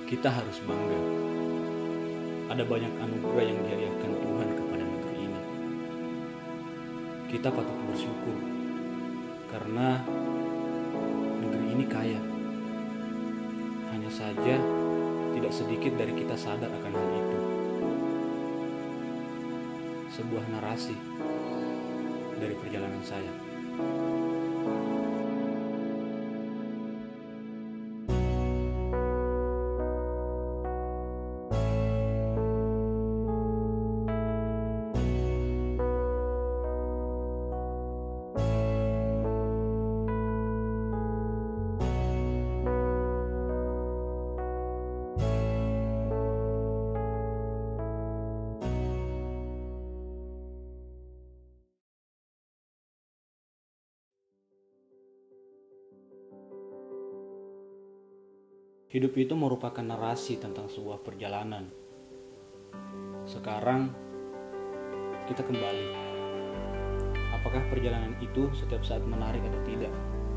Kita harus bangga. Ada banyak anugerah yang dihadiahkan Tuhan kepada negeri ini. Kita patut bersyukur karena negeri ini kaya. Hanya saja tidak sedikit dari kita sadar akan hal itu. Sebuah narasi dari perjalanan saya. Hidup itu merupakan narasi tentang sebuah perjalanan. Sekarang, kita kembali. Apakah perjalanan itu setiap saat menarik atau tidak?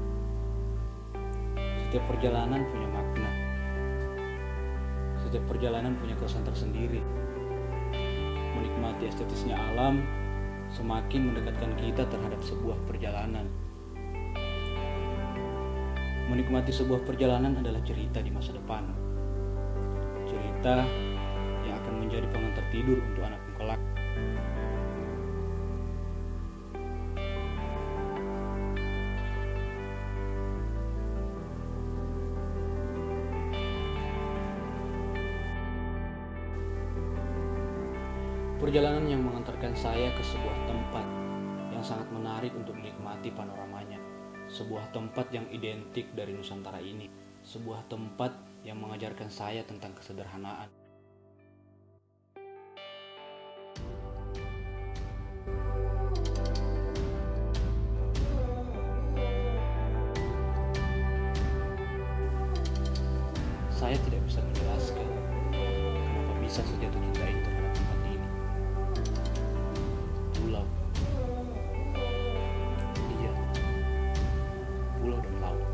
Setiap perjalanan punya makna. Setiap perjalanan punya kesan tersendiri. Menikmati estetisnya alam semakin mendekatkan kita terhadap sebuah perjalanan. Menikmati sebuah perjalanan adalah cerita di masa depan. Cerita yang akan menjadi pengantar tidur untuk anakmu kelak. Perjalanan yang mengantarkan saya ke sebuah tempat yang sangat menarik untuk menikmati panoramanya. Sebuah tempat yang identik dari Nusantara ini. Sebuah tempat yang mengajarkan saya tentang kesederhanaan. Saya tidak bisa menjelaskan kenapa bisa sejatuh cinta ini terhadap tempat ini. Pulau. Pulau dan laut.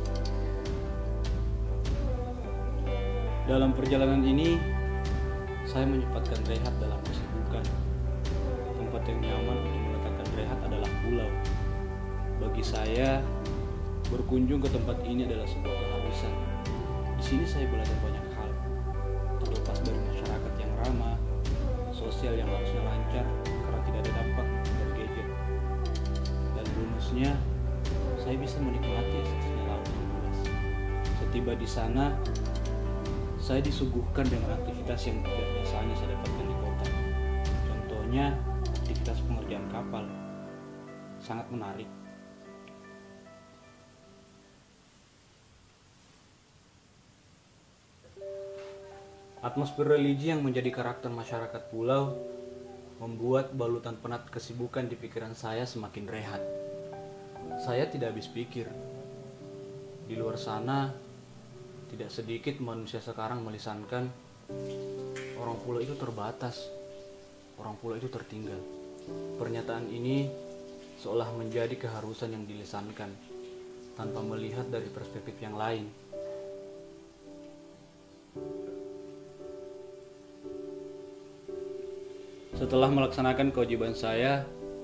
Dalam perjalanan ini, saya menyempatkan rehat dalam kesibukan. Tempat yang nyaman untuk meletakkan rehat adalah pulau. Bagi saya, berkunjung ke tempat ini adalah sebuah keharusan. Di sini saya belajar banyak hal, terlepas dari masyarakat yang ramah, sosial yang harusnya lancar karena tidak ada dampak dari gadget. Dan bonusnya, saya bisa menikmati estetisnya laut yang luas. Setiba di sana, saya disuguhkan dengan aktivitas yang tidak biasanya saya dapatkan di kota. Contohnya, aktivitas pengerjaan kapal. Sangat menarik. Atmosfer religi yang menjadi karakter masyarakat pulau membuat balutan penat kesibukan di pikiran saya semakin rehat. Saya tidak habis pikir. Di luar sana, tidak sedikit manusia sekarang melisankan orang pulau itu terbatas, orang pulau itu tertinggal. Pernyataan ini seolah menjadi keharusan yang dilisankan, tanpa melihat dari perspektif yang lain. Setelah melaksanakan kewajiban saya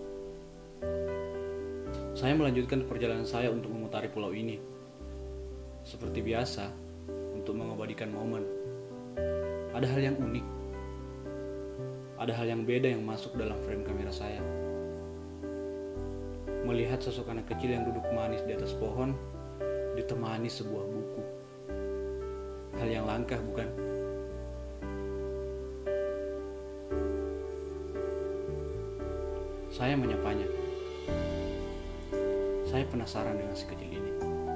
melanjutkan perjalanan saya untuk memutari pulau ini. Seperti biasa, untuk mengabadikan momen. Ada hal yang unik. Ada hal yang beda yang masuk dalam frame kamera saya. Melihat sosok anak kecil yang duduk manis di atas pohon, ditemani sebuah buku. Hal yang langka, bukan? Saya menyapanya. Saya penasaran dengan si kecil ini.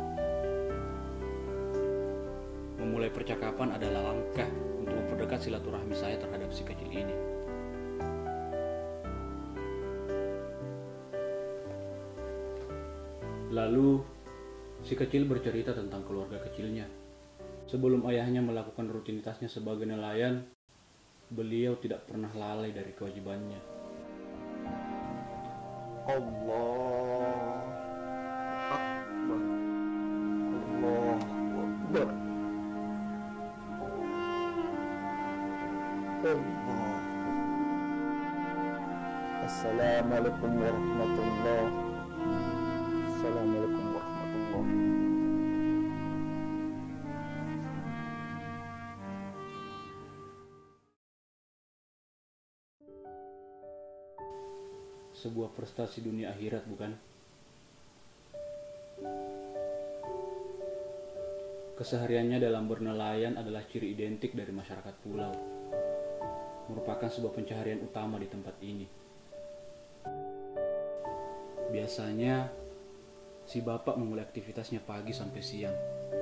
Memulai percakapan adalah langkah untuk memperdekat silaturahmi saya terhadap si kecil ini. Lalu, si kecil bercerita tentang keluarga kecilnya. Sebelum ayahnya melakukan rutinitasnya sebagai nelayan, beliau tidak pernah lalai dari kewajibannya. Allah Akbar. Allah Akbar. Assalamualaikum warahmatullahi. Assalamualaikum warahmatullahi. Sebuah prestasi dunia akhirat, bukan? Kesehariannya dalam bernelayan adalah ciri identik dari masyarakat pulau. Merupakan sebuah pencaharian utama di tempat ini. Biasanya, si bapak memulai aktivitasnya pagi sampai siang.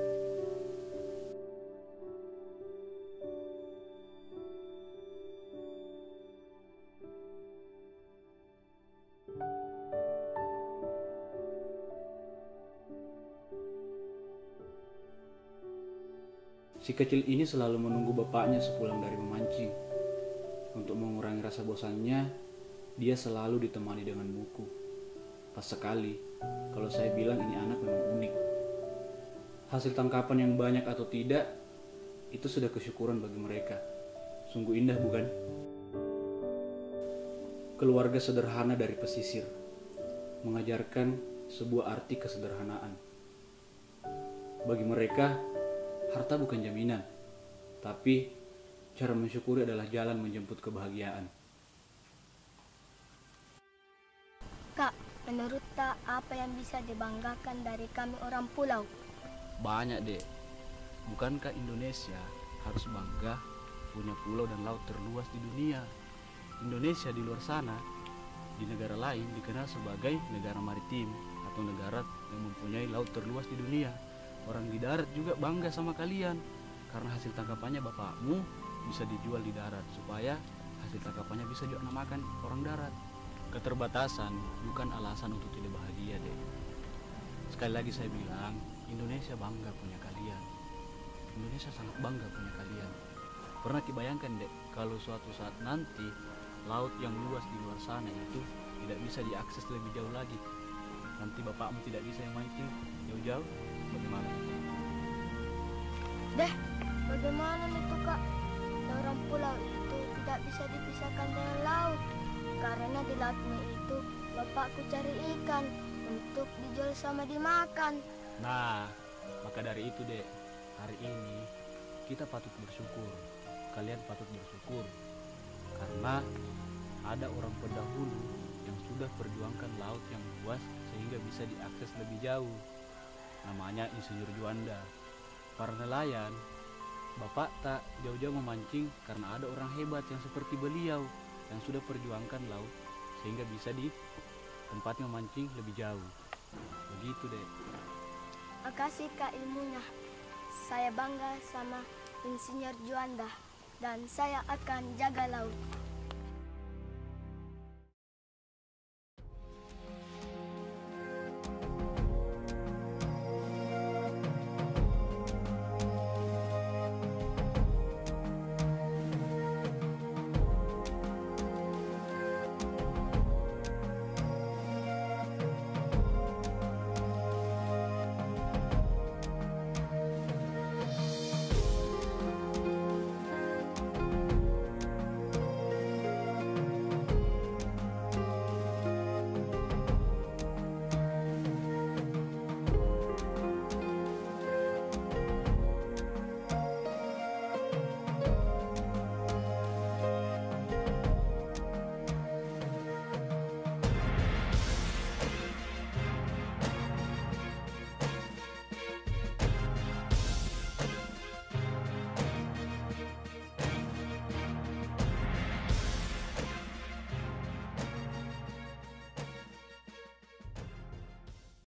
Si kecil ini selalu menunggu bapaknya sepulang dari memancing. Untuk mengurangi rasa bosannya, dia selalu ditemani dengan buku. Pas sekali, kalau saya bilang ini anak memang unik. Hasil tangkapan yang banyak atau tidak, itu sudah kesyukuran bagi mereka. Sungguh indah, bukan? Keluarga sederhana dari pesisir, mengajarkan sebuah arti kesederhanaan. Bagi mereka, harta bukan jaminan, tapi cara mensyukuri adalah jalan menjemput kebahagiaan. Kak, menurut Tak, apa yang bisa dibanggakan dari kami orang pulau? Banyak, Dek. Bukankah Indonesia harus bangga punya pulau dan laut terluas di dunia? Indonesia di luar sana, di negara lain dikenal sebagai negara maritim atau negara yang mempunyai laut terluas di dunia. Orang di darat juga bangga sama kalian karena hasil tangkapannya bapakmu bisa dijual di darat supaya hasil tangkapannya bisa juga makan orang darat. Keterbatasan bukan alasan untuk tidak bahagia, Dek. Sekali lagi saya bilang, Indonesia bangga punya kalian. Indonesia sangat bangga punya kalian. Pernah dibayangkan, Dek, kalau suatu saat nanti laut yang luas di luar sana itu tidak bisa diakses lebih jauh lagi. Nanti bapakmu tidak bisa yang mancing jauh-jauh, bagaimana? Deh, bagaimana itu Kak? Orang pulau itu tidak bisa dipisahkan dengan laut. Karena di lautnya itu bapakku cari ikan untuk dijual sama dimakan. Nah, maka dari itu, Dek, hari ini kita patut bersyukur. Kalian patut bersyukur karena ada orang pendahulu yang sudah perjuangkan laut yang luas sehingga bisa diakses lebih jauh. Namanya Insinyur Juanda. Para nelayan, bapak tak jauh-jauh memancing karena ada orang hebat yang seperti beliau yang sudah perjuangkan laut sehingga bisa di tempat memancing lebih jauh. Begitu, Dek. Makasih Kak ilmunya. Saya bangga sama Insinyur Juanda dan saya akan jaga laut.